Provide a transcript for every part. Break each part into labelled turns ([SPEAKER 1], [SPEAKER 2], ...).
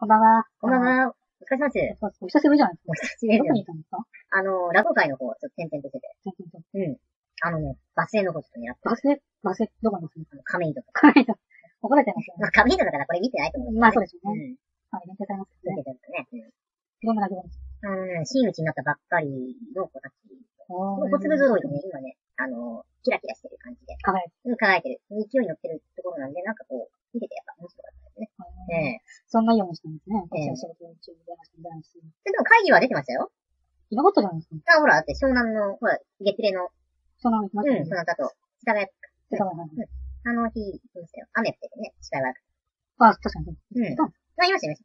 [SPEAKER 1] こんばんは。
[SPEAKER 2] こんばんは。お疲れ様です。
[SPEAKER 1] お久しぶりじゃないですか。
[SPEAKER 2] お久しぶり
[SPEAKER 1] どこ
[SPEAKER 2] です。
[SPEAKER 1] にいたんですか？
[SPEAKER 2] 落語会の方、ちょっと転々としてて。バス停の方ちょっと狙って
[SPEAKER 1] バスどこにいますか？
[SPEAKER 2] 亀戸とか。
[SPEAKER 1] 怒られてますよね。
[SPEAKER 2] まあ、亀戸だからこれ見てないと思う。
[SPEAKER 1] まあそうですよね。
[SPEAKER 2] うん。
[SPEAKER 1] まあ、限定されますよね。
[SPEAKER 2] 見てたんですね。
[SPEAKER 1] いろんな落語です。
[SPEAKER 2] 真打ちになったばっかりの子たち。
[SPEAKER 1] お
[SPEAKER 2] 小粒揃いでね、今ね、キラキラしてる感じで。
[SPEAKER 1] 輝いて
[SPEAKER 2] 輝いてる。勢いに乗ってるところなんで、なんかこう、見ててやっぱ面白かったですね。
[SPEAKER 1] そんなようにしたんですね。私は仕事中に出ましたみたいな。
[SPEAKER 2] でも会議は出てましたよ。
[SPEAKER 1] 今ことじゃないですか。
[SPEAKER 2] ほら、だって湘南の、ほら、月齢の、
[SPEAKER 1] その、ま
[SPEAKER 2] その後、下がやっ
[SPEAKER 1] そうはい。
[SPEAKER 2] あの日、どうしたよ。雨降っててね、視界悪くて。
[SPEAKER 1] あ、確かに。
[SPEAKER 2] あ、いました、いました。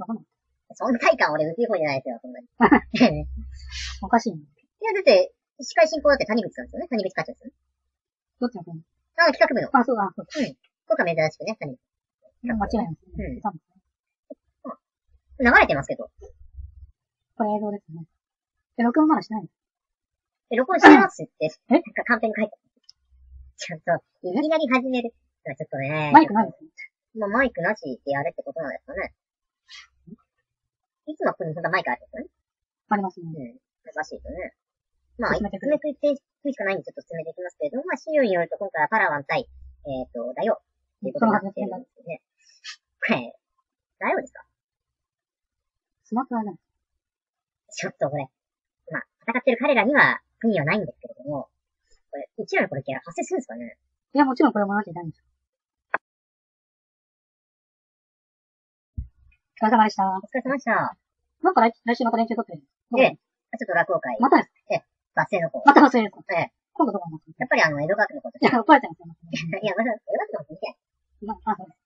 [SPEAKER 1] わかんない。
[SPEAKER 2] そんな体感俺浮世方じゃないですよ、そんなに。
[SPEAKER 1] おかしいね。
[SPEAKER 2] いや、だって、司会進行だって谷口さんですよね。谷口課長ですよね。
[SPEAKER 1] どっちの方？
[SPEAKER 2] 企画部の。
[SPEAKER 1] あ、そうだ、そう
[SPEAKER 2] うん。今回珍しくね、谷口。
[SPEAKER 1] 間違いないですね。
[SPEAKER 2] 流れてますけど。
[SPEAKER 1] これ映像ですね。録音まだしてないんです。
[SPEAKER 2] 録音してますって、
[SPEAKER 1] なん
[SPEAKER 2] かカンペに書いてある。ちょっと、いきなり始める。ちょっとね。
[SPEAKER 1] マイクないですね。
[SPEAKER 2] まあ、マイクなしでやれってことなんですかね。いつもここにそんなマイクあるんですよね。
[SPEAKER 1] ありますね。
[SPEAKER 2] 難しいとね。まあ、進めていくしかないんでちょっと進めていきますけれども、まあ、資料によると今回はパラワン対、だよ。っていうことになってるんですよね。だよですか？
[SPEAKER 1] スマホはない。
[SPEAKER 2] ちょっとこれ、まあ、戦ってる彼らには国はないんですけれども、これ、うちらのこれキャラ発生するんですかね？
[SPEAKER 1] いや、もちろんこれもなきゃいけないんですよ。お疲れ様でした。
[SPEAKER 2] お疲れ様でした。
[SPEAKER 1] なんか来週また連休取ってる。
[SPEAKER 2] ちょっと落語会。
[SPEAKER 1] またです。
[SPEAKER 2] バス停の方。
[SPEAKER 1] また忘れるか。今度どこになってる？
[SPEAKER 2] やっぱり江戸川区のこと。
[SPEAKER 1] いや、怒られてますよ。
[SPEAKER 2] いや、まだ江戸川区のこと見てない。
[SPEAKER 1] あ、そうです。